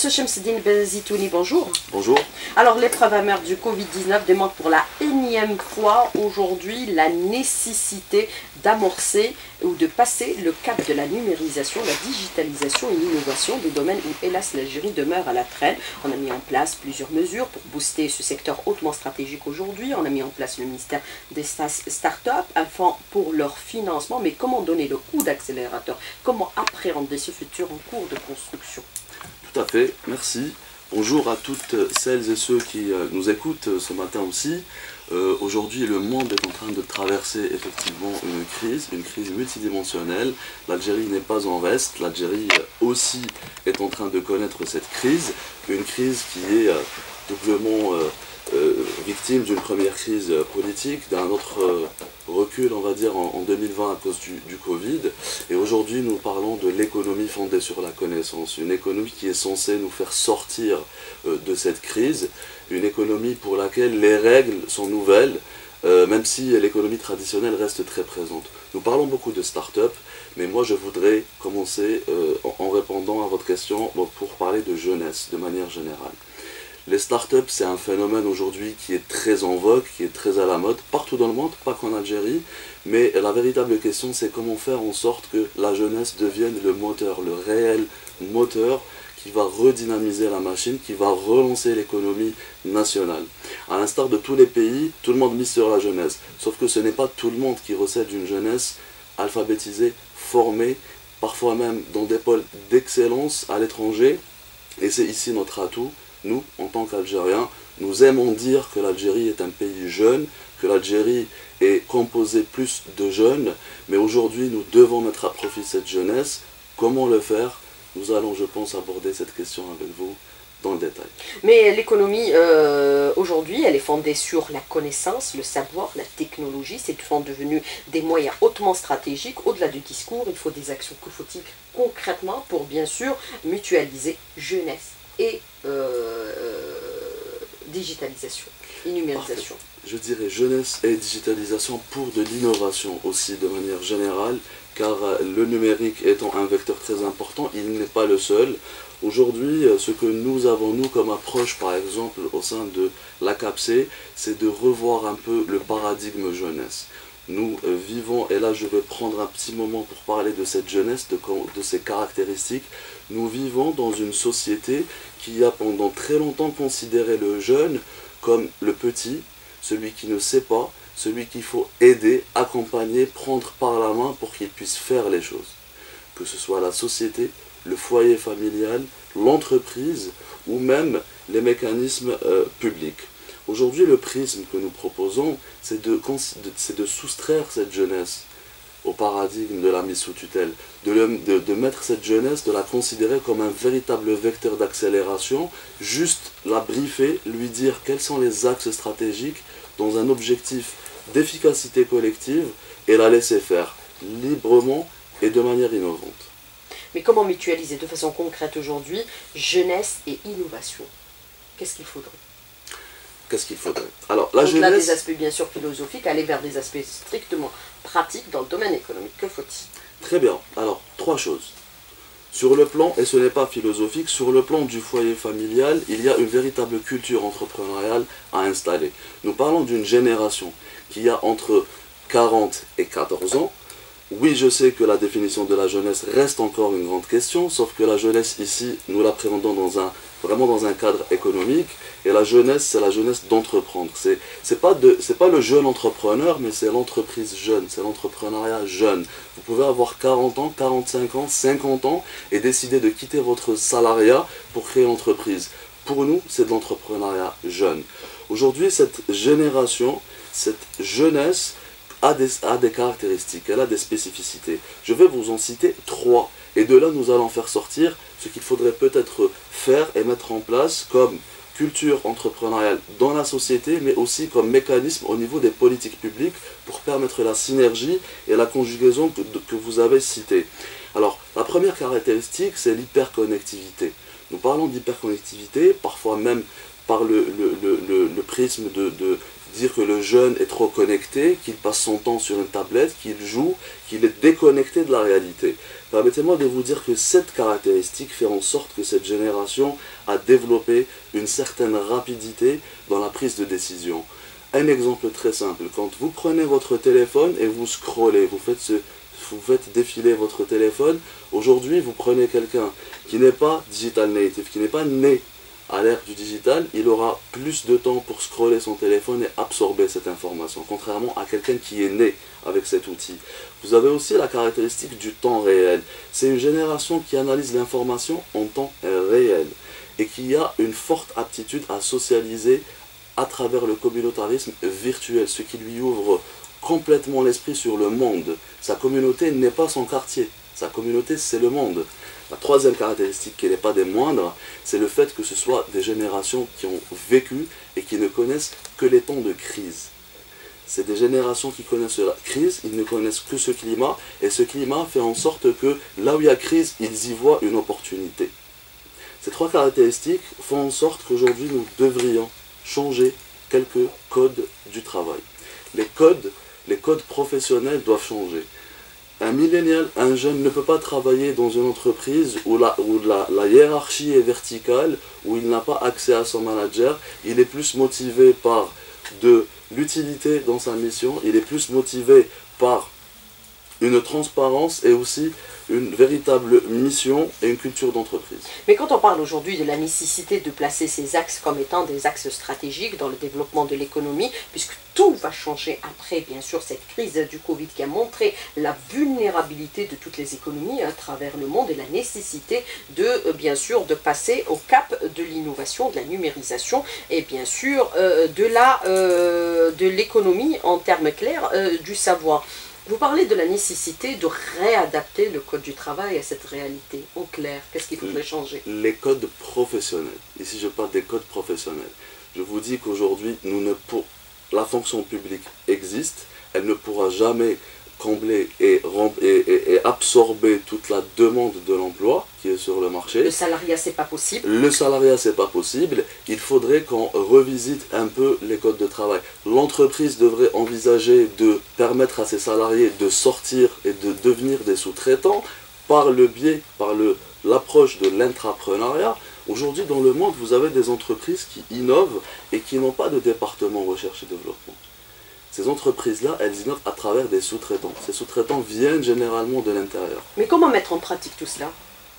Chemseddine Benzitouni, bonjour. Bonjour. Alors, l'épreuve amère du Covid-19 démontre pour la énième fois aujourd'hui la nécessité d'amorcer ou de passer le cap de la numérisation, la digitalisation et l'innovation, des domaines où, hélas, l'Algérie demeure à la traîne. On a mis en place plusieurs mesures pour booster ce secteur hautement stratégique aujourd'hui. On a mis en place le ministère des start-up afin pour leur financement. Mais comment donner le coup d'accélérateur? Comment appréhender ce futur en cours de construction? Tout à fait, merci. Bonjour à toutes celles et ceux qui nous écoutent ce matin aussi. Aujourd'hui, le monde est en train de traverser effectivement une crise multidimensionnelle. L'Algérie n'est pas en reste, l'Algérie aussi est en train de connaître cette crise. Une crise qui est doublement victime d'une première crise politique, d'un autre recul, on va dire, en 2020 à cause du Covid. Et aujourd'hui, nous parlons de l'économie fondée sur la connaissance, une économie qui est censée nous faire sortir de cette crise, une économie pour laquelle les règles sont nouvelles, même si l'économie traditionnelle reste très présente. Nous parlons beaucoup de start-up, mais moi je voudrais commencer en répondant à votre question pour parler de jeunesse de manière générale. Les startups, c'est un phénomène aujourd'hui qui est très en vogue, qui est très à la mode, partout dans le monde, pas qu'en Algérie, mais la véritable question, c'est comment faire en sorte que la jeunesse devienne le moteur, le réel moteur qui va redynamiser la machine, qui va relancer l'économie nationale. À l'instar de tous les pays, tout le monde mise sur la jeunesse, sauf que ce n'est pas tout le monde qui recèle d'une jeunesse alphabétisée, formée, parfois même dans des pôles d'excellence à l'étranger, et c'est ici notre atout. Nous, en tant qu'Algériens, nous aimons dire que l'Algérie est un pays jeune, que l'Algérie est composée plus de jeunes, mais aujourd'hui nous devons mettre à profit cette jeunesse. Comment le faire? Nous allons, je pense, aborder cette question avec vous dans le détail. Mais l'économie, aujourd'hui, elle est fondée sur la connaissance, le savoir, la technologie. C'est devenu des moyens hautement stratégiques. Au-delà du discours, il faut des actions. Que faut-il concrètement pour, bien sûr, mutualiser jeunesse et digitalisation et numérisation? Je dirais jeunesse et digitalisation pour de l'innovation aussi de manière générale, car le numérique étant un vecteur très important, il n'est pas le seul. Aujourd'hui, ce que nous avons, nous, comme approche, par exemple, au sein de l'ACAPC, c'est de revoir un peu le paradigme jeunesse. Nous vivons, et là je vais prendre un petit moment pour parler de cette jeunesse, de ses caractéristiques. Nous vivons dans une société qui a pendant très longtemps considéré le jeune comme le petit, celui qui ne sait pas, celui qu'il faut aider, accompagner, prendre par la main pour qu'il puisse faire les choses. Que ce soit la société, le foyer familial, l'entreprise ou même les mécanismes publics. Aujourd'hui, le prisme que nous proposons, c'est de soustraire cette jeunesse au paradigme de la mise sous tutelle, de mettre cette jeunesse, de la considérer comme un véritable vecteur d'accélération, juste la briefer, lui dire quels sont les axes stratégiques dans un objectif d'efficacité collective et la laisser faire librement et de manière innovante. Mais comment mutualiser de façon concrète aujourd'hui jeunesse et innovation? Qu'est-ce qu'il faudrait? Qu'est-ce qu'il faudrait? Alors, la au-delà jeunesse... des aspects bien sûr philosophiques, aller vers des aspects strictement pratiques dans le domaine économique. Que faut-il? Très bien. Alors, trois choses. Sur le plan, et ce n'est pas philosophique, sur le plan du foyer familial, il y a une véritable culture entrepreneuriale à installer. Nous parlons d'une génération qui a entre 40 et 14 ans. Oui, je sais que la définition de la jeunesse reste encore une grande question, sauf que la jeunesse ici, nous l'appréhendons vraiment dans un cadre économique, et la jeunesse, c'est la jeunesse d'entreprendre. C'est pas le jeune entrepreneur, mais c'est l'entreprise jeune, c'est l'entrepreneuriat jeune. Vous pouvez avoir 40 ans, 45 ans, 50 ans, et décider de quitter votre salariat pour créer l'entreprise. Pour nous, c'est de l'entrepreneuriat jeune. Aujourd'hui, cette génération, cette jeunesse, a des caractéristiques, elle a des spécificités. Je vais vous en citer trois. Et de là, nous allons faire sortir ce qu'il faudrait peut-être faire et mettre en place comme culture entrepreneuriale dans la société, mais aussi comme mécanisme au niveau des politiques publiques pour permettre la synergie et la conjugaison que vous avez citées. Alors, la première caractéristique, c'est l'hyperconnectivité. Nous parlons d'hyperconnectivité, parfois même par le prisme dire que le jeune est trop connecté, qu'il passe son temps sur une tablette, qu'il joue, qu'il est déconnecté de la réalité. Permettez-moi de vous dire que cette caractéristique fait en sorte que cette génération a développé une certaine rapidité dans la prise de décision. Un exemple très simple, quand vous prenez votre téléphone et vous scrollez, vous faites défiler votre téléphone, aujourd'hui vous prenez quelqu'un qui n'est pas digital native, qui n'est pas né à l'ère du digital, il aura plus de temps pour scroller son téléphone et absorber cette information, contrairement à quelqu'un qui est né avec cet outil. Vous avez aussi la caractéristique du temps réel. C'est une génération qui analyse l'information en temps réel et qui a une forte aptitude à socialiser à travers le communautarisme virtuel, ce qui lui ouvre complètement l'esprit sur le monde. Sa communauté n'est pas son quartier, sa communauté c'est le monde. La troisième caractéristique qui n'est pas des moindres, c'est le fait que ce soit des générations qui ont vécu et qui ne connaissent que les temps de crise. C'est des générations qui connaissent la crise, ils ne connaissent que ce climat, et ce climat fait en sorte que là où il y a crise, ils y voient une opportunité. Ces trois caractéristiques font en sorte qu'aujourd'hui nous devrions changer quelques codes du travail. Les codes professionnels doivent changer. Un millénial, un jeune ne peut pas travailler dans une entreprise où la hiérarchie est verticale, où il n'a pas accès à son manager. Il est plus motivé par de l'utilité dans sa mission, il est plus motivé par une transparence et aussi une véritable mission et une culture d'entreprise. Mais quand on parle aujourd'hui de la nécessité de placer ces axes comme étant des axes stratégiques dans le développement de l'économie, puisque tout va changer après, bien sûr, cette crise du Covid qui a montré la vulnérabilité de toutes les économies à travers le monde et la nécessité de, bien sûr, de passer au cap de l'innovation, de la numérisation et bien sûr de l'économie en termes clairs du savoir. Vous parlez de la nécessité de réadapter le code du travail à cette réalité. En clair, qu'est-ce qu'il faudrait changer? Les codes professionnels. Ici, je parle des codes professionnels. Je vous dis qu'aujourd'hui, la fonction publique existe. Elle ne pourra jamais combler et absorber toute la demande de l'emploi qui est sur le marché. Le salariat, c'est pas possible. Le salariat, c'est pas possible. Il faudrait qu'on revisite un peu les codes de travail. L'entreprise devrait envisager de permettre à ses salariés de sortir et de devenir des sous-traitants par l'approche de l'intrapreneuriat. Aujourd'hui, dans le monde, vous avez des entreprises qui innovent et qui n'ont pas de département recherche et développement. Ces entreprises-là, elles innovent à travers des sous-traitants. Ces sous-traitants viennent généralement de l'intérieur. Mais comment mettre en pratique tout cela?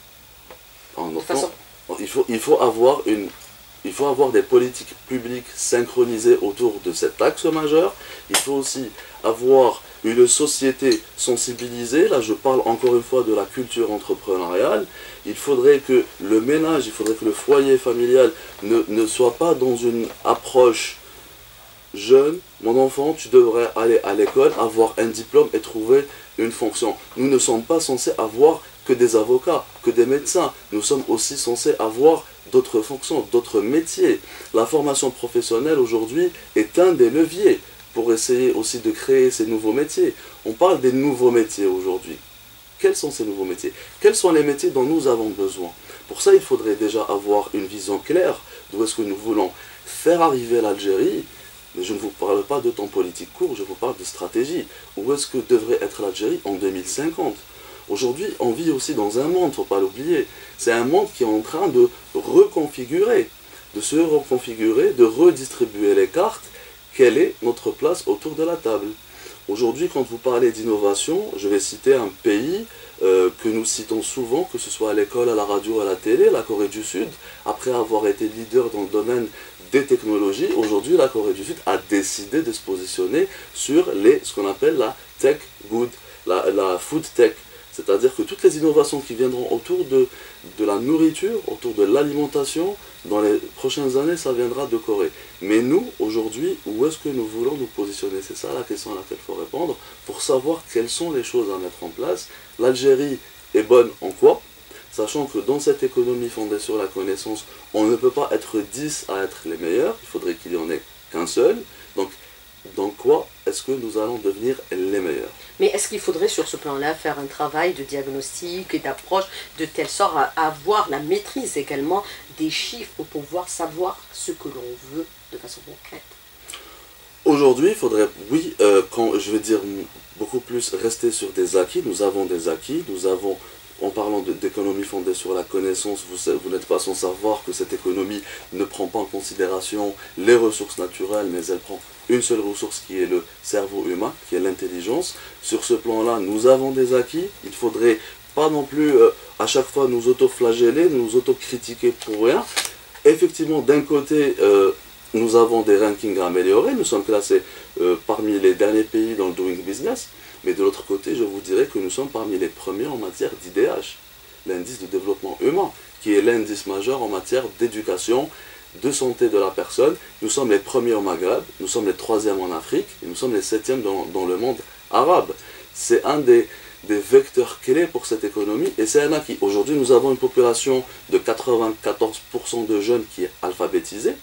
Il faut avoir des politiques publiques synchronisées autour de cet axe majeur. Il faut aussi avoir une société sensibilisée. Là, je parle encore une fois de la culture entrepreneuriale. Il faudrait que le ménage, il faudrait que le foyer familial ne soit pas dans une approche jeune. Mon enfant, tu devrais aller à l'école, avoir un diplôme et trouver une fonction. Nous ne sommes pas censés avoir que des avocats, que des médecins. Nous sommes aussi censés avoir d'autres fonctions, d'autres métiers. La formation professionnelle aujourd'hui est un des leviers pour essayer aussi de créer ces nouveaux métiers. On parle des nouveaux métiers aujourd'hui. Quels sont ces nouveaux métiers? Quels sont les métiers dont nous avons besoin? Pour ça, il faudrait déjà avoir une vision claire d'où est-ce que nous voulons faire arriver l'Algérie. Mais je ne vous parle pas de temps politique court, je vous parle de stratégie. Où est-ce que devrait être l'Algérie en 2050? Aujourd'hui, on vit aussi dans un monde, il ne faut pas l'oublier. C'est un monde qui est en train de reconfigurer, de redistribuer les cartes. Quelle est notre place autour de la table? Aujourd'hui, quand vous parlez d'innovation, je vais citer un pays que nous citons souvent, que ce soit à l'école, à la radio, à la télé, la Corée du Sud. Après avoir été leader dans le domaine des technologies, aujourd'hui la Corée du Sud a décidé de se positionner sur ce qu'on appelle la tech good, la food tech. C'est-à-dire que toutes les innovations qui viendront autour de la nourriture, autour de l'alimentation, dans les prochaines années, ça viendra de Corée. Mais nous, aujourd'hui, où est-ce que nous voulons nous positionner? C'est ça la question à laquelle il faut répondre, pour savoir quelles sont les choses à mettre en place. L'Algérie est bonne en quoi? Sachant que dans cette économie fondée sur la connaissance, on ne peut pas être 10 à être les meilleurs, il faudrait qu'il n'y en ait qu'un seul. Donc, dans quoi est-ce que nous allons devenir les meilleurs? Mais est-ce qu'il faudrait sur ce plan-là faire un travail de diagnostic et d'approche de telle sorte à avoir la maîtrise également des chiffres pour pouvoir savoir ce que l'on veut de façon concrète? Aujourd'hui, il faudrait, oui, quand je vais dire beaucoup plus rester sur des acquis, nous avons des acquis, nous avons, en parlant d'économie fondée sur la connaissance, vous n'êtes pas sans savoir que cette économie ne prend pas en considération les ressources naturelles, mais elle prend une seule ressource qui est le cerveau humain, qui est l'intelligence. Sur ce plan-là, nous avons des acquis, il faudrait pas non plus à chaque fois nous auto-flageller, nous auto-critiquer pour rien. Effectivement, d'un côté, nous avons des rankings à améliorer, nous sommes classés parmi les derniers pays dans le Doing Business, mais de l'autre côté, je vous dirais que nous sommes parmi les premiers en matière d'IDH, l'indice de développement humain, qui est l'indice majeur en matière d'éducation, de santé de la personne. Nous sommes les premiers au Maghreb, nous sommes les troisièmes en Afrique, et nous sommes les septièmes dans le monde arabe. C'est un des vecteurs clés pour cette économie, et c'est un acquis. Aujourd'hui, nous avons une population de 94% de jeunes qui est alphabétisée,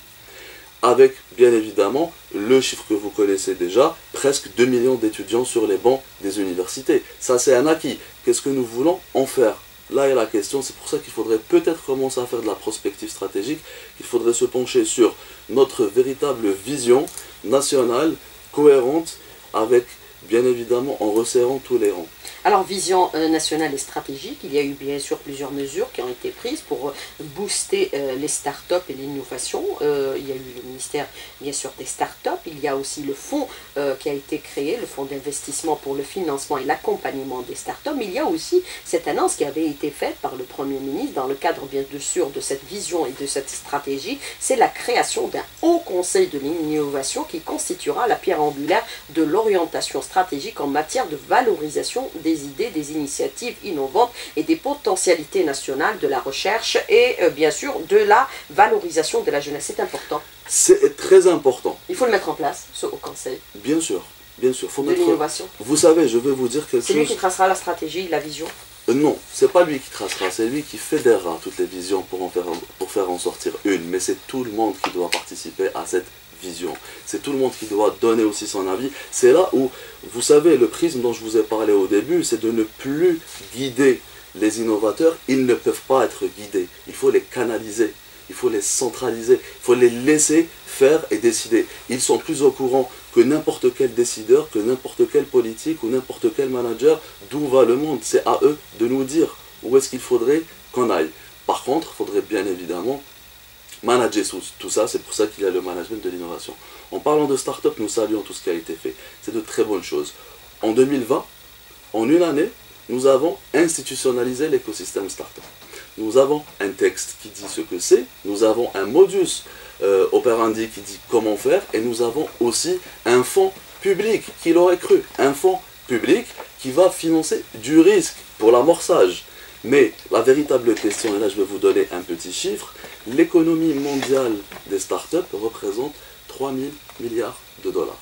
avec bien évidemment le chiffre que vous connaissez déjà, presque 2 millions d'étudiants sur les bancs des universités. Ça, c'est un acquis. Qu'est-ce que nous voulons en faire? Là est la question, c'est pour ça qu'il faudrait peut-être commencer à faire de la prospective stratégique, qu'il faudrait se pencher sur notre véritable vision nationale, cohérente, avec bien évidemment en resserrant tous les rangs. Alors, vision nationale et stratégique, il y a eu bien sûr plusieurs mesures qui ont été prises pour booster les startups et l'innovation. Il y a eu le ministère bien sûr des startups, il y a aussi le fonds qui a été créé, le fonds d'investissement pour le financement et l'accompagnement des startups. Mais il y a aussi cette annonce qui avait été faite par le Premier ministre dans le cadre bien sûr de cette vision et de cette stratégie, c'est la création d'un haut conseil de l'innovation qui constituera la pierre angulaire de l'orientation stratégique en matière de valorisation des idées, des initiatives innovantes et des potentialités nationales de la recherche et bien sûr de la valorisation de la jeunesse. C'est important. C'est très important. Il faut le mettre en place, ce haut conseil. Bien sûr, bien sûr. Faut de l'innovation. Vous savez, je vais vous dire quelque chose. C'est lui qui tracera la stratégie, la vision. Non, c'est pas lui qui tracera, c'est lui qui fédérera toutes les visions pour faire en sortir une. Mais c'est tout le monde qui doit participer à cette vision. C'est tout le monde qui doit donner aussi son avis. C'est là où, vous savez, le prisme dont je vous ai parlé au début, c'est de ne plus guider les innovateurs. Ils ne peuvent pas être guidés. Il faut les canaliser, il faut les centraliser, il faut les laisser faire et décider. Ils sont plus au courant que n'importe quel décideur, que n'importe quel politique ou n'importe quel manager d'où va le monde. C'est à eux de nous dire où est-ce qu'il faudrait qu'on aille. Par contre, il faudrait bien évidemment manager tout ça, c'est pour ça qu'il y a le management de l'innovation. En parlant de start-up, nous saluons tout ce qui a été fait. C'est de très bonnes choses. En 2020, en une année, nous avons institutionnalisé l'écosystème start-up. Nous avons un texte qui dit ce que c'est, nous avons un modus operandi qui dit comment faire, et nous avons aussi un fonds public, qui l'aurait cru, un fonds public qui va financer du risque pour l'amorçage. Mais la véritable question, et là je vais vous donner un petit chiffre, l'économie mondiale des startups représente 3 000 milliards de dollars.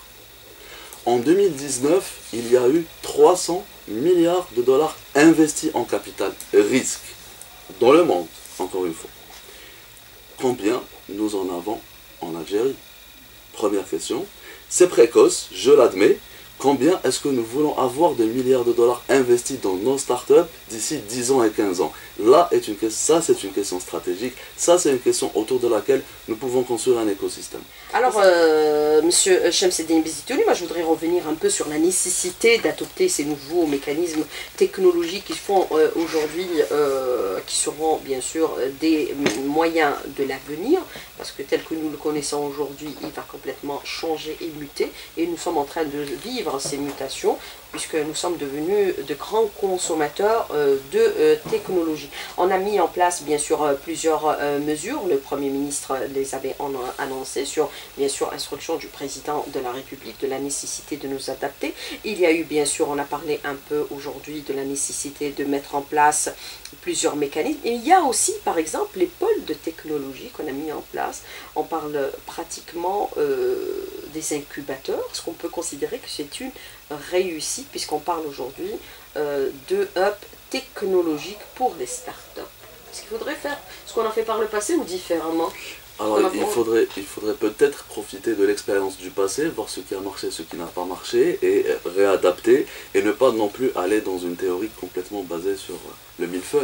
En 2019, il y a eu 300 milliards de dollars investis en capital risque dans le monde, encore une fois. Combien nous en avons en Algérie? Première question. C'est précoce, je l'admets. Combien est-ce que nous voulons avoir de milliards de dollars investis dans nos startups d'ici 10 ans et 15 ans? Là, ça c'est une question stratégique, ça c'est une question autour de laquelle nous pouvons construire un écosystème. Alors, Monsieur Chemseddine Bezzitouni, moi je voudrais revenir un peu sur la nécessité d'adopter ces nouveaux mécanismes technologiques qui font aujourd'hui, qui seront bien sûr des moyens de l'avenir, parce que tel que nous le connaissons aujourd'hui, il va complètement changer et muter, et nous sommes en train de vivre ces mutations, puisque nous sommes devenus de grands consommateurs de technologie. On a mis en place bien sûr plusieurs mesures, le Premier ministre les avait annoncées sur bien sûr instruction du Président de la République de la nécessité de nous adapter. Il y a eu bien sûr, on a parlé un peu aujourd'hui de la nécessité de mettre en place plusieurs mécanismes. Et il y a aussi par exemple les pôles de technologie qu'on a mis en place. On parle pratiquement des incubateurs, ce qu'on peut considérer que c'est une réussite puisqu'on parle aujourd'hui de hub technologique pour les startups. Est-ce qu'il faudrait faire ce qu'on a fait par le passé ou différemment? Alors il faudrait peut-être profiter de l'expérience du passé, voir ce qui a marché, ce qui n'a pas marché, et réadapter, et ne pas non plus aller dans une théorie complètement basée sur le millefeuille.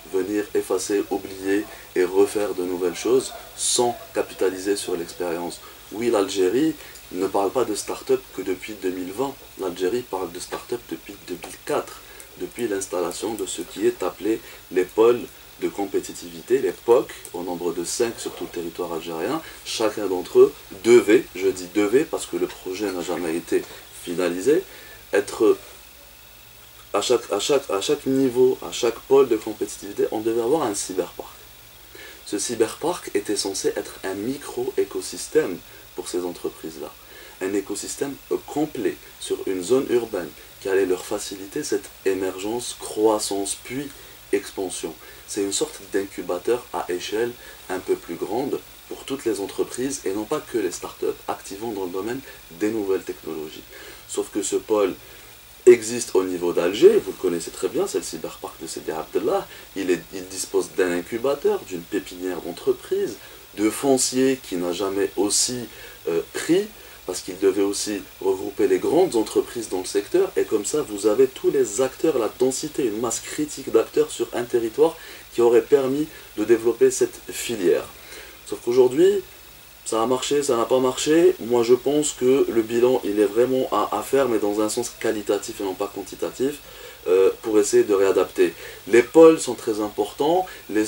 venir effacer, oublier et refaire de nouvelles choses sans capitaliser sur l'expérience. Oui, l'Algérie ne parle pas de start-up que depuis 2020. L'Algérie parle de start-up depuis 2004, depuis l'installation de ce qui est appelé les pôles de compétitivité, les POC, au nombre de 5 sur tout le territoire algérien. Chacun d'entre eux devait, je dis devait parce que le projet n'a jamais été finalisé, être à chaque niveau, à chaque pôle de compétitivité, on devait avoir un cyberparc. Ce cyberparc était censé être un micro-écosystème pour ces entreprises-là. Un écosystème complet sur une zone urbaine qui allait leur faciliter cette émergence, croissance, puis expansion. C'est une sorte d'incubateur à échelle un peu plus grande pour toutes les entreprises et non pas que les startups activant dans le domaine des nouvelles technologies. Sauf que ce pôle existe au niveau d'Alger, vous le connaissez très bien, c'est le cyberparc de Sidi Abdellah. Il dispose d'un incubateur, d'une pépinière d'entreprise, de foncier qui n'a jamais aussi pris, parce qu'il devait aussi regrouper les grandes entreprises dans le secteur, et comme ça vous avez tous les acteurs, la densité, une masse critique d'acteurs sur un territoire qui aurait permis de développer cette filière. Sauf qu'aujourd'hui, ça a marché, ça n'a pas marché. Moi, je pense que le bilan, il est vraiment à faire, mais dans un sens qualitatif et non pas quantitatif, pour essayer de réadapter. Les pôles sont très importants. Vous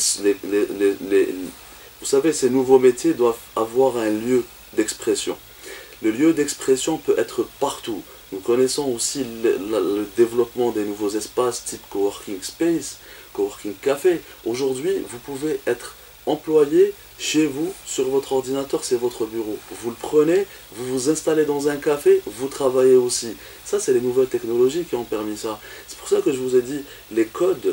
savez, ces nouveaux métiers doivent avoir un lieu d'expression. Le lieu d'expression peut être partout. Nous connaissons aussi le développement des nouveaux espaces type coworking space, coworking café. Aujourd'hui, vous pouvez être employé chez vous, sur votre ordinateur, c'est votre bureau. Vous le prenez, vous vous installez dans un café, vous travaillez aussi. Ça, c'est les nouvelles technologies qui ont permis ça. C'est pour ça que je vous ai dit, les codes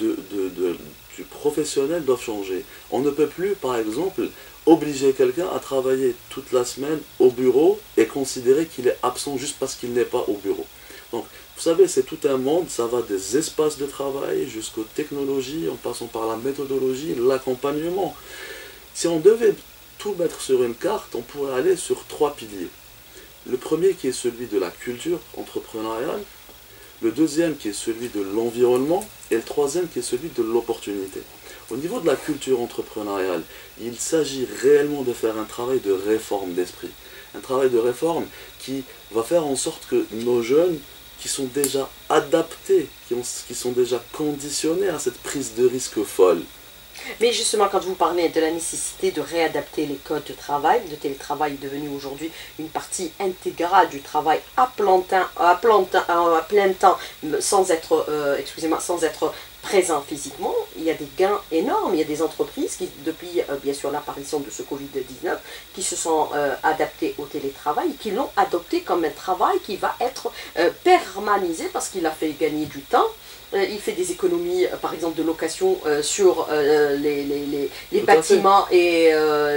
du professionnel doivent changer. On ne peut plus, par exemple, obliger quelqu'un à travailler toute la semaine au bureau et considérer qu'il est absent juste parce qu'il n'est pas au bureau. Donc, vous savez, c'est tout un monde, ça va des espaces de travail jusqu'aux technologies, en passant par la méthodologie, l'accompagnement. Si on devait tout mettre sur une carte, on pourrait aller sur 3 piliers. Le premier qui est celui de la culture entrepreneuriale, le deuxième qui est celui de l'environnement, et le troisième qui est celui de l'opportunité. Au niveau de la culture entrepreneuriale, il s'agit réellement de faire un travail de réforme d'esprit. Un travail de réforme qui va faire en sorte que nos jeunes, qui sont déjà adaptés, qui sont déjà conditionnés à cette prise de risque folle. Mais justement, quand vous parlez de la nécessité de réadapter les codes de travail, le télétravail est devenu aujourd'hui une partie intégrale du travail à plein temps, sans être présent physiquement, il y a des gains énormes. Il y a des entreprises qui, depuis bien sûr l'apparition de ce Covid-19, qui se sont adaptées au télétravail, qui l'ont adopté comme un travail qui va être permanisé parce qu'il a fait gagner du temps. Il fait des économies, par exemple, de location sur les bâtiments et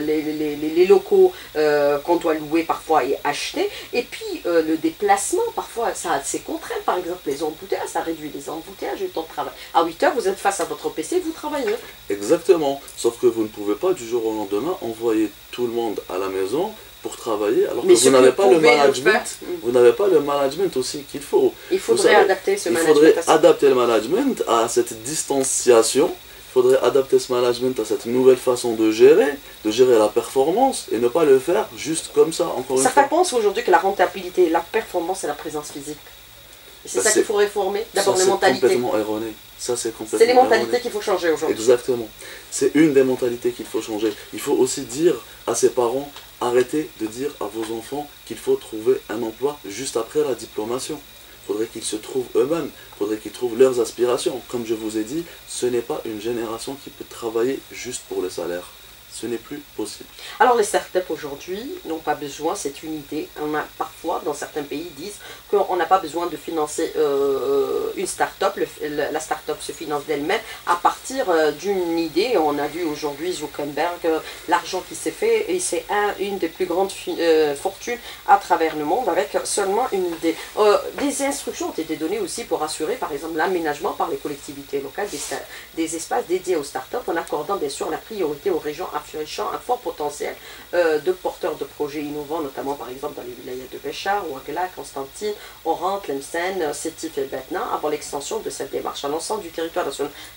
les locaux qu'on doit louer parfois et acheter. Et puis, le déplacement, parfois, c'est contraint. Par exemple, les embouteillages, ça réduit les embouteillages et le temps de travail. À 8 heures, vous êtes face à votre PC, vous travaillez. Exactement. Sauf que vous ne pouvez pas, du jour au lendemain, envoyer tout le monde à la maison pour travailler, alors que vous n'avez pas le management, vous n'avez pas le management aussi qu'il faut. Il faudrait adapter ce management. Il faudrait adapter le management à cette distanciation, il faudrait adapter ce management à cette nouvelle façon de gérer la performance et ne pas le faire juste comme ça, encore une fois. Certains pensent aujourd'hui que la rentabilité, la performance, c'est la présence physique. C'est ça qu'il faut réformer, d'abord les mentalités. C'est complètement erroné. Ça, c'est complètement C'est les mentalités qu'il faut changer aujourd'hui. Exactement. C'est une des mentalités qu'il faut changer. Il faut aussi dire à ses parents, arrêtez de dire à vos enfants qu'il faut trouver un emploi juste après la diplomation. Il faudrait qu'ils se trouvent eux-mêmes, il faudrait qu'ils trouvent leurs aspirations. Comme je vous ai dit, ce n'est pas une génération qui peut travailler juste pour le salaire. Ce n'est plus possible. Alors les startups aujourd'hui n'ont pas besoin, c'est une idée. On a parfois, dans certains pays, disent qu'on n'a pas besoin de financer une start-up. La start-up se finance d'elle-même à partir d'une idée. On a vu aujourd'hui Zuckerberg, l'argent qui s'est fait, et c'est une des plus grandes fortunes à travers le monde avec seulement une idée. Des instructions ont été données aussi pour assurer, par exemple, l'aménagement par les collectivités locales des espaces dédiés aux start-up, en accordant bien sûr la priorité aux régions affichant un fort potentiel de porteurs de projets innovants, notamment par exemple dans les vilayets de Béchar, Ouagla, Constantine, Oran, Tlemcen, Sétif et Betna, avant l'extension de cette démarche à l'ensemble du territoire national.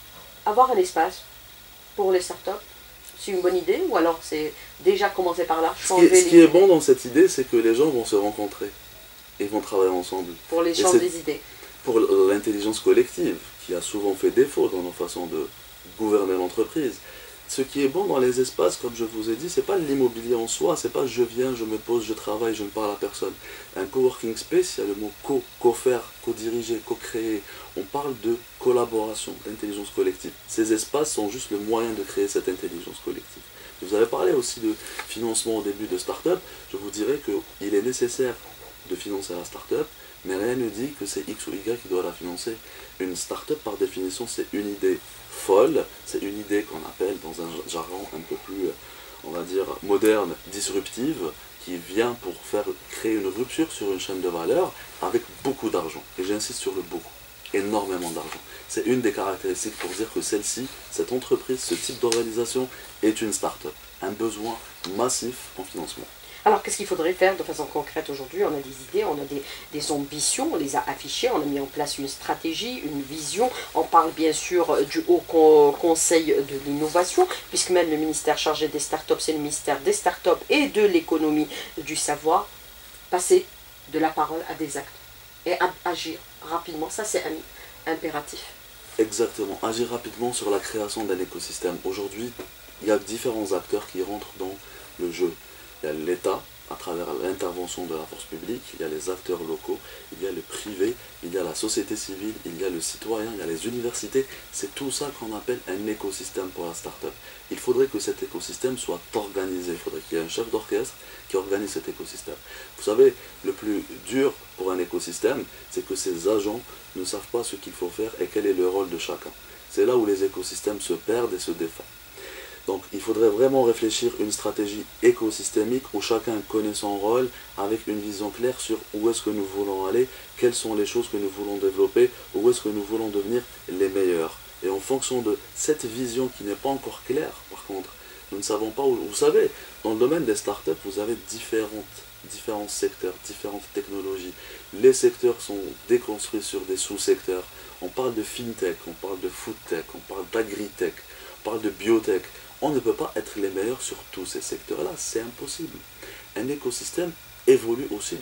avoir un espace pour les startups, c'est une bonne idée, ou alors c'est déjà commencer par là, changer Ce qui est bon dans cette idée, c'est que les gens vont se rencontrer et vont travailler ensemble. pour l'échange des idées. Pour l'intelligence collective, qui a souvent fait défaut dans nos façons de gouverner l'entreprise. Ce qui est bon dans les espaces, comme je vous ai dit, c'est pas l'immobilier en soi, c'est pas je viens, je me pose, je travaille, je ne parle à personne. Un coworking space, il y a le mot co-faire, co-diriger, co-créer. On parle de collaboration, d'intelligence collective. Ces espaces sont juste le moyen de créer cette intelligence collective. Vous avez parlé aussi de financement au début de start-up. Je vous dirais qu'il est nécessaire de financer la start-up, mais rien ne dit que c'est X ou Y qui doit la financer. Une start-up, par définition, c'est une idée folle, c'est une idée qu'on appelle dans un jargon un peu plus, on va dire, moderne, disruptive, qui vient pour créer une rupture sur une chaîne de valeur avec beaucoup d'argent. Et j'insiste sur le beaucoup, énormément d'argent. C'est une des caractéristiques pour dire que celle-ci, cette entreprise, ce type d'organisation est une start-up. Un besoin massif en financement. Alors, qu'est-ce qu'il faudrait faire de façon concrète aujourd'hui? On a des idées, on a des ambitions, on les a affichées, on a mis en place une stratégie, une vision. On parle bien sûr du Haut Conseil de l'innovation, puisque même le ministère chargé des startups, c'est le ministère des startups et de l'économie du savoir. Passer de la parole à des actes et agir rapidement, ça c'est un impératif. Exactement, agir rapidement sur la création d'un écosystème. Aujourd'hui, il y a différents acteurs qui rentrent dans le jeu. Il y a l'État, à travers l'intervention de la force publique, il y a les acteurs locaux, il y a le privé, il y a la société civile, il y a le citoyen, il y a les universités. C'est tout ça qu'on appelle un écosystème pour la start-up. Il faudrait que cet écosystème soit organisé. Il faudrait qu'il y ait un chef d'orchestre qui organise cet écosystème. Vous savez, le plus dur pour un écosystème, c'est que ses agents ne savent pas ce qu'il faut faire et quel est le rôle de chacun. C'est là où les écosystèmes se perdent et se défendent. Donc il faudrait vraiment réfléchir une stratégie écosystémique où chacun connaît son rôle avec une vision claire sur où est-ce que nous voulons aller, quelles sont les choses que nous voulons développer, où est-ce que nous voulons devenir les meilleurs. Et en fonction de cette vision qui n'est pas encore claire, par contre, nous ne savons pas où. Vous savez, dans le domaine des startups, vous avez différents secteurs, différentes technologies. Les secteurs sont déconstruits sur des sous-secteurs. On parle de fintech, on parle de foodtech, on parle d'agritech, on parle de biotech. On ne peut pas être les meilleurs sur tous ces secteurs-là, c'est impossible. Un écosystème évolue aussi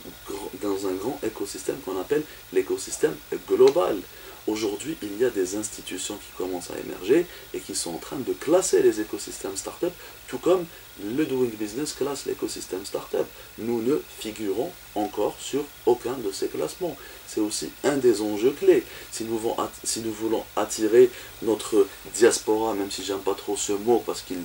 dans un grand écosystème qu'on appelle l'écosystème global. Aujourd'hui, il y a des institutions qui commencent à émerger et qui sont en train de classer les écosystèmes start-up, tout comme le Doing Business classe l'écosystème start-up. Nous ne figurons encore sur aucun de ces classements. C'est aussi un des enjeux clés. Si nous voulons attirer notre diaspora, même si j'aime pas trop ce mot parce qu'il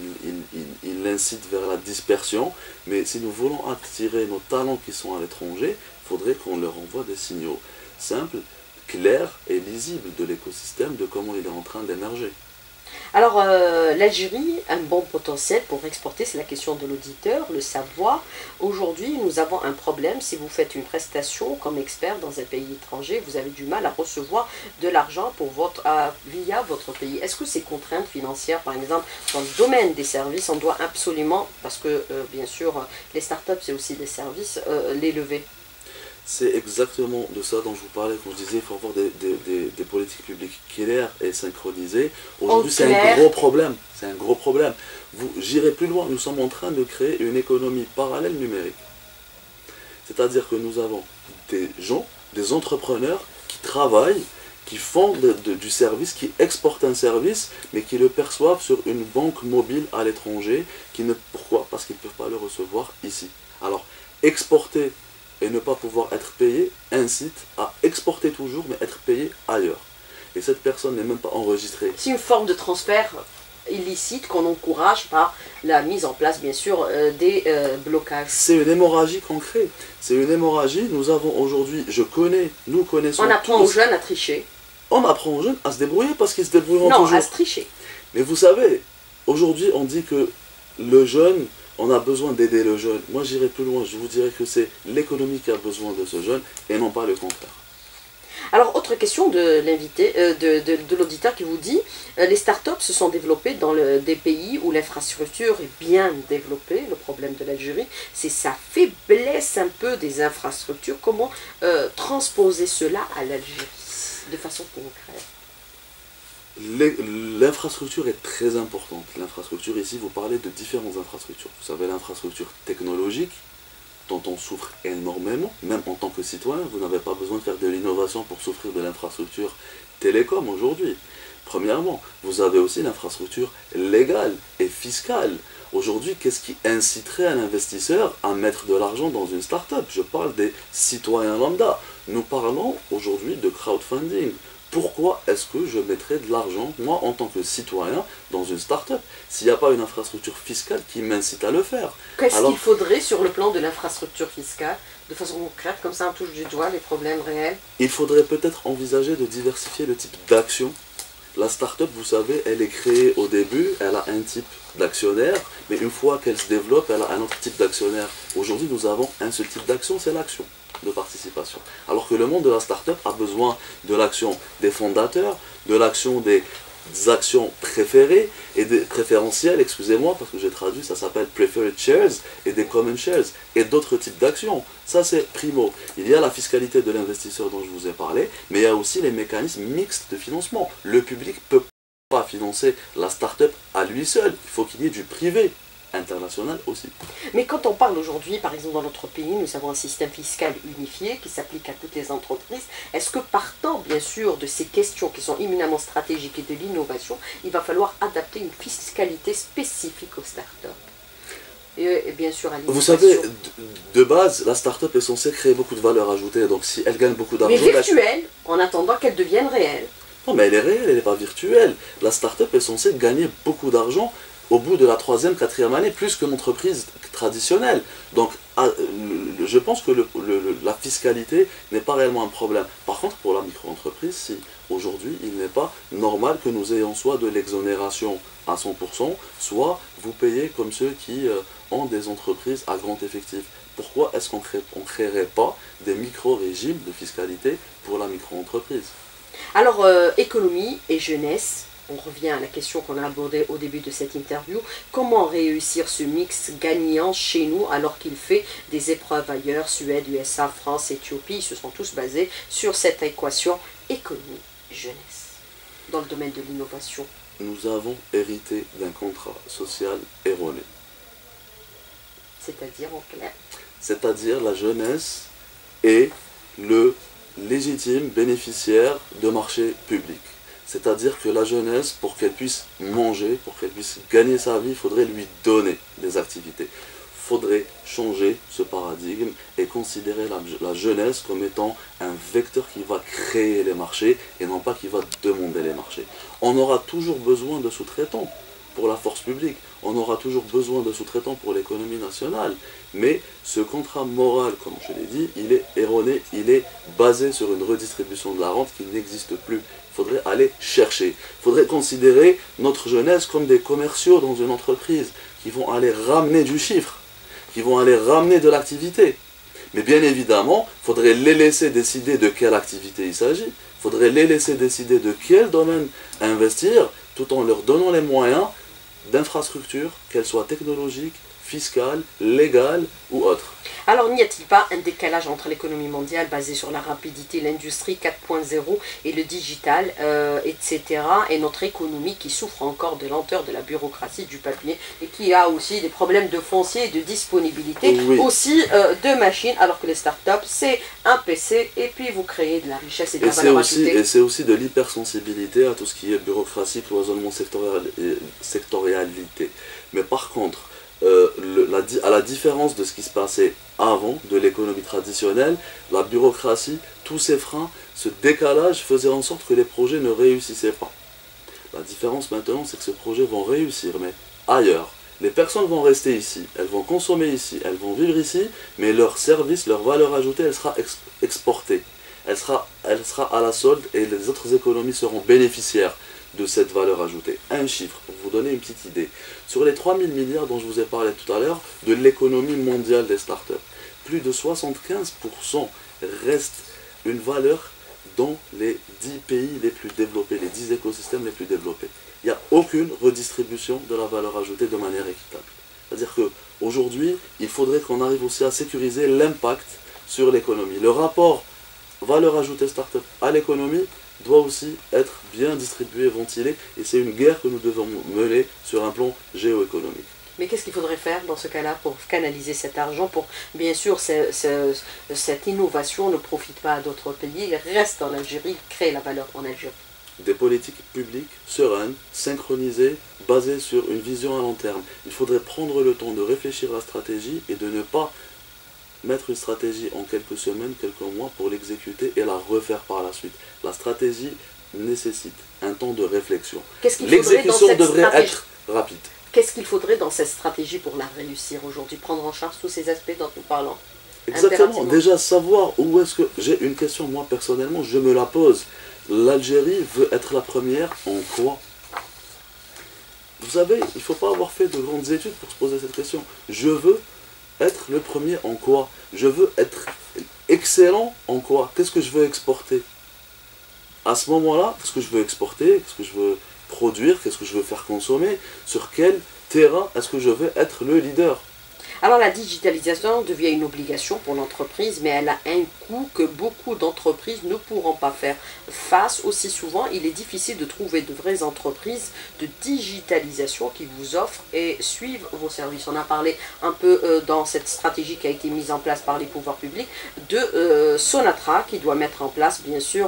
incite vers la dispersion, mais si nous voulons attirer nos talents qui sont à l'étranger, il faudrait qu'on leur envoie des signaux simples, clair et lisible de l'écosystème, de comment il est en train d'émerger. Alors, l'Algérie, un bon potentiel pour exporter, c'est la question de l'auditeur, le savoir. Aujourd'hui, nous avons un problème. Si vous faites une prestation comme expert dans un pays étranger, vous avez du mal à recevoir de l'argent via votre pays. Est-ce que ces contraintes financières, par exemple, dans le domaine des services, on doit absolument, parce que bien sûr, les startups, c'est aussi des services, les lever? C'est exactement de ça dont je vous parlais quand je disais qu'il faut avoir des politiques publiques claires et synchronisées. Aujourd'hui, c'est un gros problème. C'est un gros problème. J'irai plus loin. Nous sommes en train de créer une économie parallèle numérique. C'est-à-dire que nous avons des gens, des entrepreneurs qui travaillent, qui font du service, qui exportent un service, mais qui le perçoivent sur une banque mobile à l'étranger. Pourquoi? Parce qu'ils ne peuvent pas le recevoir ici. Alors, exporter et ne pas pouvoir être payé incite à exporter toujours, mais être payé ailleurs. Et cette personne n'est même pas enregistrée. C'est une forme de transfert illicite qu'on encourage par la mise en place, bien sûr, des blocages. C'est une hémorragie qu'on crée. C'est une hémorragie. Nous avons aujourd'hui, nous connaissons. On apprend aux jeunes à tricher. On apprend aux jeunes à se débrouiller parce qu'ils se débrouilleront toujours. Non, à se tricher. Mais vous savez, aujourd'hui, on dit que le jeune, on a besoin d'aider le jeune. Moi, j'irai plus loin. Je vous dirais que c'est l'économie qui a besoin de ce jeune et non pas le contraire. Alors, autre question de l'invité, de l'auditeur qui vous dit les startups se sont développées dans des pays où l'infrastructure est bien développée. Le problème de l'Algérie, c'est sa faiblesse un peu des infrastructures. Comment transposer cela à l'Algérie de façon concrète? L'infrastructure est très importante. L'infrastructure, ici, vous parlez de différentes infrastructures. Vous avez l'infrastructure technologique, dont on souffre énormément, même en tant que citoyen. Vous n'avez pas besoin de faire de l'innovation pour souffrir de l'infrastructure télécom aujourd'hui. Premièrement, vous avez aussi l'infrastructure légale et fiscale. Aujourd'hui, qu'est-ce qui inciterait un investisseur à mettre de l'argent dans une start-up? Je parle des citoyens lambda. Nous parlons aujourd'hui de crowdfunding. Pourquoi est-ce que je mettrais de l'argent, moi, en tant que citoyen, dans une start-up, s'il n'y a pas une infrastructure fiscale qui m'incite à le faire? Qu'est-ce qu'il faudrait sur le plan de l'infrastructure fiscale, de façon concrète, comme ça on touche du doigt les problèmes réels? Il faudrait peut-être envisager de diversifier le type d'action. La start-up, vous savez, elle est créée au début, elle a un type d'actionnaire, mais une fois qu'elle se développe, elle a un autre type d'actionnaire. Aujourd'hui, nous avons un seul type d'action, c'est l'action de participation. Alors que le monde de la start-up a besoin de l'action des fondateurs, de l'action des actions préférées et des préférentielles, excusez-moi parce que j'ai traduit, ça s'appelle preferred shares et des common shares et d'autres types d'actions. Ça c'est primo. Il y a la fiscalité de l'investisseur dont je vous ai parlé, mais il y a aussi les mécanismes mixtes de financement. Le public ne peut pas financer la start-up à lui seul, il faut qu'il y ait du privé. International aussi. Mais quand on parle aujourd'hui, par exemple dans notre pays, nous avons un système fiscal unifié qui s'applique à toutes les entreprises. Est-ce que partant bien sûr de ces questions qui sont éminemment stratégiques et de l'innovation, il va falloir adapter une fiscalité spécifique aux startups et bien sûr à l'innovation? Vous savez, de base, la start-up est censée créer beaucoup de valeur ajoutée, donc si elle gagne beaucoup d'argent... Mais virtuelle, en attendant qu'elle devienne réelle. Non mais elle est réelle, elle n'est pas virtuelle. La start-up est censée gagner beaucoup d'argent au bout de la 3e, 4e année, plus que l'entreprise traditionnelle. Donc, je pense que la fiscalité n'est pas réellement un problème. Par contre, pour la micro-entreprise, si aujourd'hui, il n'est pas normal que nous ayons soit de l'exonération à 100%, soit vous payez comme ceux qui ont des entreprises à grand effectif. Pourquoi est-ce qu'on ne créerait pas des micro-régimes de fiscalité pour la micro-entreprise? Alors, économie et jeunesse. On revient à la question qu'on a abordée au début de cette interview. Comment réussir ce mix gagnant chez nous alors qu'il fait des épreuves ailleurs, Suède, USA, France, Éthiopie, ils se sont tous basés sur cette équation économie-jeunesse dans le domaine de l'innovation. Nous avons hérité d'un contrat social erroné. C'est-à-dire en clair? C'est-à-dire la jeunesse est le légitime bénéficiaire de marchés publics. C'est-à-dire que la jeunesse, pour qu'elle puisse manger, pour qu'elle puisse gagner sa vie, il faudrait lui donner des activités. Il faudrait changer ce paradigme et considérer la jeunesse comme étant un vecteur qui va créer les marchés et non pas qui va demander les marchés. On aura toujours besoin de sous-traitants pour la force publique, on aura toujours besoin de sous-traitants pour l'économie nationale, mais ce contrat moral, comme je l'ai dit, il est erroné, il est basé sur une redistribution de la rente qui n'existe plus. Il faudrait aller chercher. Il faudrait considérer notre jeunesse comme des commerciaux dans une entreprise qui vont aller ramener du chiffre, qui vont aller ramener de l'activité. Mais bien évidemment, il faudrait les laisser décider de quelle activité il s'agit. Il faudrait les laisser décider de quel domaine investir, tout en leur donnant les moyens d'infrastructures, qu'elles soient technologiques, fiscales, légales ou autres. Alors n'y a-t-il pas un décalage entre l'économie mondiale basée sur la rapidité, l'industrie 4.0 et le digital, etc. et notre économie qui souffre encore de lenteur, de la bureaucratie, du papier et qui a aussi des problèmes de foncier et de disponibilité, oui, aussi de machines, alors que les startups c'est un PC et puis vous créez de la richesse et de la valeur ajoutée. Et c'est aussi de l'hypersensibilité à tout ce qui est bureaucratie, cloisonnement, sectorialité. Mais par contre, à la différence de ce qui se passait avant, de l'économie traditionnelle, la bureaucratie, tous ces freins, ce décalage faisait en sorte que les projets ne réussissaient pas. La différence maintenant, c'est que ces projets vont réussir, mais ailleurs. Les personnes vont rester ici, elles vont consommer ici, elles vont vivre ici, mais leur service, leur valeur ajoutée, elle sera exportée. Elle sera à la solde et les autres économies seront bénéficiaires de cette valeur ajoutée. Un chiffre, pour vous donner une petite idée. Sur les 3 000 milliards dont je vous ai parlé tout à l'heure, de l'économie mondiale des startups, plus de 75% reste une valeur dans les 10 pays les plus développés, les 10 écosystèmes les plus développés. Il n'y a aucune redistribution de la valeur ajoutée de manière équitable. C'est-à-dire qu'aujourd'hui, il faudrait qu'on arrive aussi à sécuriser l'impact sur l'économie. Le rapport valeur ajoutée start-up à l'économie doit aussi être bien distribué, ventilé, et c'est une guerre que nous devons mener sur un plan géoéconomique. Mais qu'est-ce qu'il faudrait faire dans ce cas-là pour canaliser cet argent pour, bien sûr, cette innovation ne profite pas à d'autres pays, reste en Algérie, crée la valeur en Algérie? Des politiques publiques sereines, synchronisées, basées sur une vision à long terme. Il faudrait prendre le temps de réfléchir à la stratégie et de ne pas mettre une stratégie en quelques semaines, quelques mois pour l'exécuter et la refaire par la suite. La stratégie nécessite un temps de réflexion. L'exécution devrait être rapide. Qu'est-ce qu'il faudrait dans cette stratégie pour la réussir aujourd'hui? Prendre en charge tous ces aspects dont nous parlons. Exactement. Déjà savoir où est-ce que... J'ai une question, moi personnellement, je me la pose. L'Algérie veut être la première en quoi? Vous savez, il ne faut pas avoir fait de grandes études pour se poser cette question. Je veux être le premier en quoi? Je veux être excellent en quoi? Qu'est-ce que je veux exporter? À ce moment-là, qu'est-ce que je veux exporter? Qu'est-ce que je veux produire? Qu'est-ce que je veux faire consommer? Sur quel terrain est-ce que je veux être le leader? Alors la digitalisation devient une obligation pour l'entreprise, mais elle a un coût que beaucoup d'entreprises ne pourront pas faire face. Aussi souvent, il est difficile de trouver de vraies entreprises de digitalisation qui vous offrent et suivent vos services. On a parlé un peu dans cette stratégie qui a été mise en place par les pouvoirs publics de Sonatra qui doit mettre en place bien sûr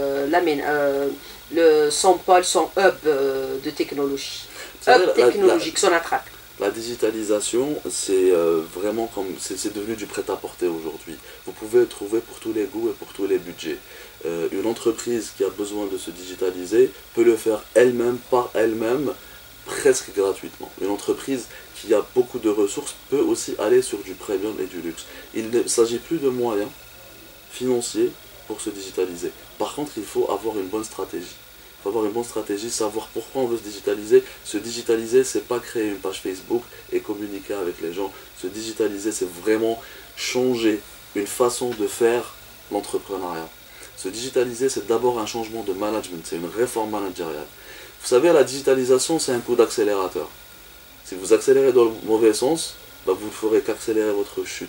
son pôle, son hub de technologie. Hub technologique, Sonatra. La digitalisation, c'est vraiment comme c'est devenu du prêt-à-porter aujourd'hui. Vous pouvez le trouver pour tous les goûts et pour tous les budgets. Une entreprise qui a besoin de se digitaliser peut le faire elle-même, par elle-même, presque gratuitement. Une entreprise qui a beaucoup de ressources peut aussi aller sur du premium et du luxe. Il ne s'agit plus de moyens financiers pour se digitaliser. Par contre, il faut avoir une bonne stratégie. Il faut avoir une bonne stratégie, savoir pourquoi on veut se digitaliser. Se digitaliser, c'est pas créer une page Facebook et communiquer avec les gens. Se digitaliser, c'est vraiment changer une façon de faire l'entrepreneuriat. Se digitaliser, c'est d'abord un changement de management, c'est une réforme managériale. Vous savez, la digitalisation, c'est un coup d'accélérateur. Si vous accélérez dans le mauvais sens, vous ne ferez qu'accélérer votre chute.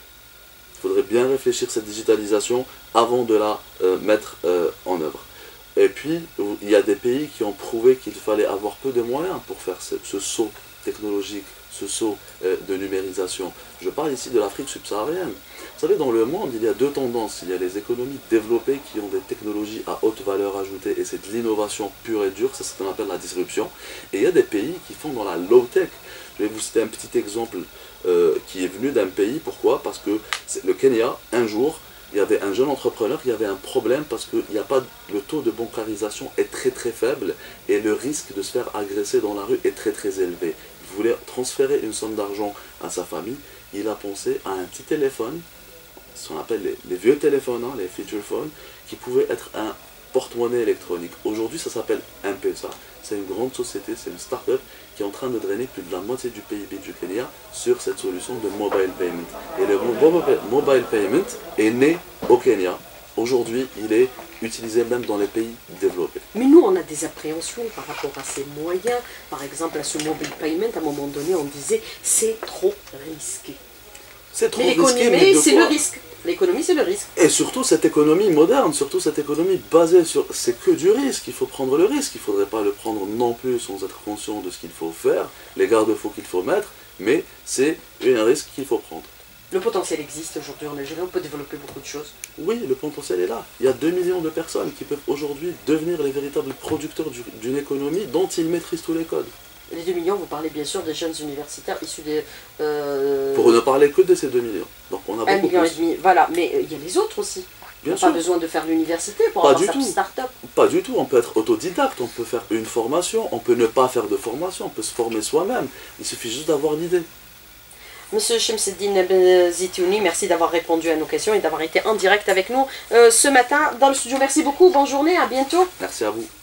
Il faudrait bien réfléchir cette digitalisation avant de la mettre en œuvre. Et puis, il y a des pays qui ont prouvé qu'il fallait avoir peu de moyens pour faire ce saut technologique, ce saut de numérisation. Je parle ici de l'Afrique subsaharienne. Vous savez, dans le monde, il y a deux tendances. Il y a les économies développées qui ont des technologies à haute valeur ajoutée, et c'est de l'innovation pure et dure, c'est ce qu'on appelle la disruption. Et il y a des pays qui font dans la low-tech. Je vais vous citer un petit exemple qui est venu d'un pays. Pourquoi? Parce que le Kenya, un jour, il y avait un jeune entrepreneur qui avait un problème parce que le taux de bancarisation est très très faible et le risque de se faire agresser dans la rue est très très élevé. Il voulait transférer une somme d'argent à sa famille. Il a pensé à un petit téléphone, ce qu'on appelle les vieux téléphones, les feature phones, qui pouvaient être un porte-monnaie électronique. Aujourd'hui, ça s'appelle M-Pesa. C'est une grande société, c'est une start-up qui est en train de drainer plus de la moitié du PIB du Kenya sur cette solution de mobile payment. Et le mobile payment est né au Kenya. Aujourd'hui, il est utilisé même dans les pays développés. Mais nous, on a des appréhensions par rapport à ces moyens. Par exemple, à ce mobile payment, à un moment donné, on disait c'est trop risqué. C'est trop risqué, mais c'est le risque. L'économie, c'est le risque. Et surtout cette économie moderne, surtout cette économie basée sur... C'est que du risque, il faut prendre le risque. Il ne faudrait pas le prendre non plus sans être conscient de ce qu'il faut faire, les garde-fous qu'il faut mettre, mais c'est un risque qu'il faut prendre. Le potentiel existe aujourd'hui en Algérie, on peut développer beaucoup de choses. Oui, le potentiel est là. Il y a 2 millions de personnes qui peuvent aujourd'hui devenir les véritables producteurs d'une économie dont ils maîtrisent tous les codes. Les 2 millions, vous parlez bien sûr des jeunes universitaires issus des... Pour ne parler que de ces 2 millions. Donc on a beaucoup 1,5 million, plus. voilà, mais il y a les autres aussi. Bien on n'a sûr. pas besoin de faire l'université pour avoir sa start-up. Pas du tout, on peut être autodidacte, on peut faire une formation, on peut ne pas faire de formation, on peut se former soi-même. Il suffit juste d'avoir l'idée. Monsieur Chemseddine Zitouni, merci d'avoir répondu à nos questions et d'avoir été en direct avec nous ce matin dans le studio. Merci beaucoup, bonne journée, à bientôt. Merci à vous.